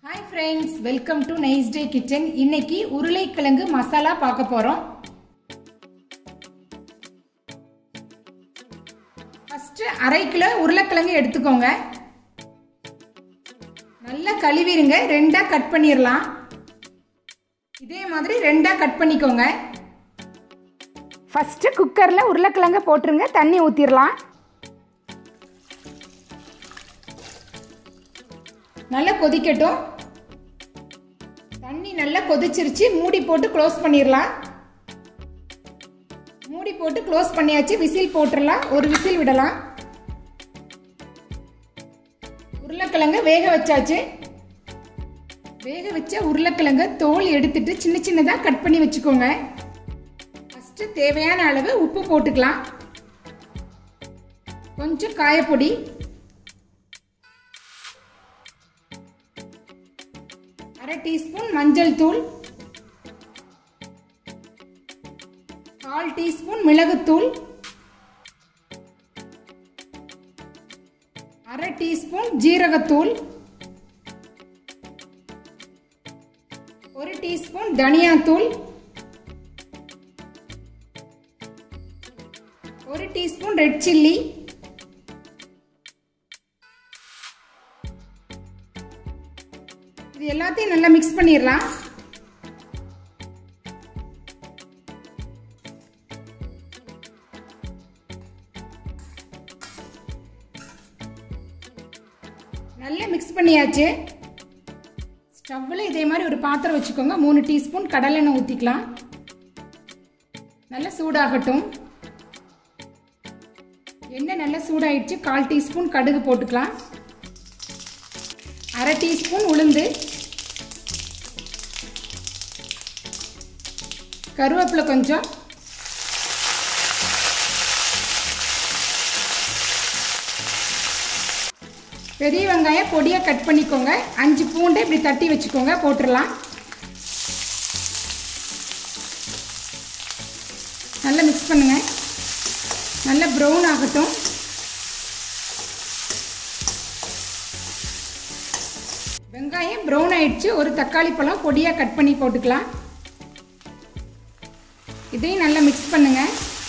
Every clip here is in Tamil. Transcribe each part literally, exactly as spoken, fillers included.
Hi friends, welcome to Nice Day Kitchen. இன்னைக்கு உருளைக்கிழங்கு மசாலா பார்க்க போறோம். ஃபர்ஸ்ட் அரை கிலோ உருளைக்கிழங்கு எடுத்துக்கோங்க. நல்லா கழுவிடுங்க, ரெண்டா கட் பண்ணிரலாம். இதே மாதிரி ரெண்டா கட் பண்ணிக்கோங்க. ஃபர்ஸ்ட் குக்கர்ல உருளைக்கிழங்கு போட்டுருங்க, தண்ணி ஊத்திரலாம். நல்லா கொதிக்கட்டும். தண்ணி நல்லா கொதிச்சிருச்சு, மூடி போட்டு க்ளோஸ் பண்ணிரலாம். மூடி போட்டு க்ளோஸ் பண்ணியாச்சு, விசில் போட்டுறலாம். ஒரு விசில் விடலாம். உருளைக்கிழங்கு வேக வச்சாச்சு. வேக வச்ச உருளைக்கிழங்கு தோல் எடுத்துட்டு சின்ன சின்னதாக கட் பண்ணி வச்சுக்கோங்க. ஃபர்ஸ்ட் தேவையான அளவு உப்பு போட்டுக்கலாம். கொஞ்சம் காயப்பொடி, அரை டீஸ்பூன் மஞ்சள் தூள், கால் டீஸ்பூன் மிளகுத்தூள், அரை டீஸ்பூன் ஜீரகத்தூள், ஒரு டீஸ்பூன் தனியாத்தூள், ஒரு டீஸ்பூன் ரெட் சில்லி, இது எல்லாத்தையும் நல்லா மிக்ஸ் பண்ணிடலாம். நல்லா மிக்ஸ் பண்ணியாச்சு. ஸ்டவ்வில் இதே மாதிரி ஒரு பாத்திரம் வச்சுக்கோங்க. மூணு டீஸ்பூன் கடலை எண்ணெய் ஊற்றிக்கலாம். நல்லா சூடாகட்டும். எண்ணெய் நல்லா சூடாயிடுச்சு. கால் டீஸ்பூன் கடுகு போட்டுக்கலாம். அரை டீஸ்பூன் உளுந்து, கருவேப்பிலை கொஞ்சம், பெரிய வெங்காயம் பொடியாக கட் பண்ணிக்கோங்க. அஞ்சு பூண்டை இப்படி தட்டி வச்சுக்கோங்க, போட்டுடலாம். நல்லா மிக்ஸ் பண்ணுங்க. நல்லா ப்ரௌன் ஆகட்டும். வெங்காயம் ப்ரௌன் ஆயிடுச்சு. ஒரு தக்காளி பழம் பொடியாக கட் பண்ணி போட்டுக்கலாம். இதையும் நல்லா மிக்ஸ் பண்ணுங்க.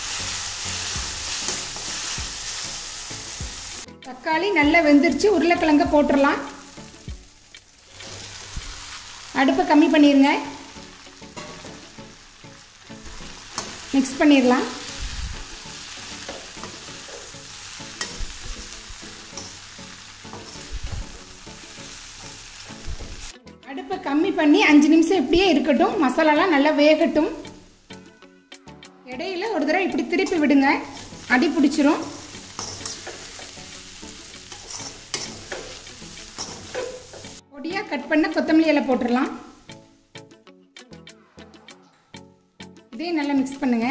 தக்காளி நல்லா வெந்துருச்சு. உருளைக்கிழங்க போட்டுடலாம். அடுப்பை கம்மி பண்ணிடுங்க. மிக்ஸ் பண்ணிடலாம். அடுப்பை கம்மி பண்ணி அஞ்சு நிமிஷம் இப்படியே இருக்கட்டும். மசாலாலாம் நல்லா வேகட்டும். இடையில ஒரு தடவை இப்படி திருப்பி விடுங்க, அடி பிடிச்சிரும். பொடியா கட் பண்ண கொத்தமல்லி இலை போட்டுடலாம். இதையும் நல்லா மிக்ஸ் பண்ணுங்க.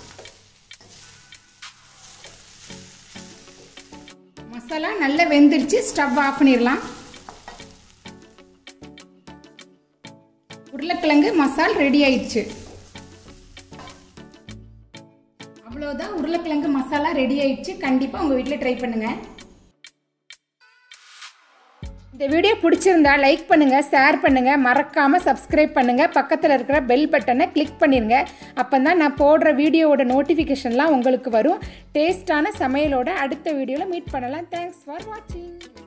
மசாலா நல்லா வெந்துருச்சு. ஸ்டவ் ஆஃப் பண்ணிடலாம். உருளைக்கிழங்கு மசால் ரெடி ஆயிடுச்சு. அவ்வளோதான், உருளைக்கிழங்கு மசாலா ரெடி ஆயிடுச்சு. கண்டிப்பாக உங்கள் வீட்டில் ட்ரை பண்ணுங்க. இந்த வீடியோ பிடிச்சிருந்தா லைக் பண்ணுங்க, ஷேர் பண்ணுங்க, மறக்காம சப்ஸ்கிரைப் பண்ணுங்க. பக்கத்தில் இருக்கிற பெல் பட்டனை கிளிக் பண்ணிருங்க. அப்போ தான் நான் போடுற வீடியோவோட நோட்டிஃபிகேஷன்லாம் உங்களுக்கு வரும். டேஸ்டான சமையலோட அடுத்த வீடியோவில் மீட் பண்ணலாம். தேங்க்ஸ் ஃபார் வாட்சிங்.